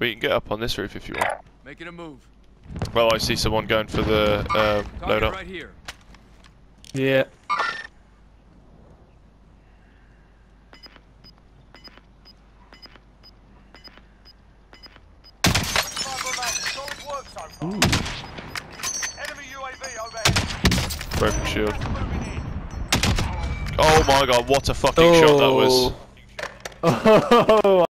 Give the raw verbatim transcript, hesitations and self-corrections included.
But you can get up on this roof if you want. Making a move. Well, I see someone going for the uh, load up. Right here. Yeah. Ooh. Enemy U A V overhead. Broken shield. Oh my god, what a fucking shot that was. Oh.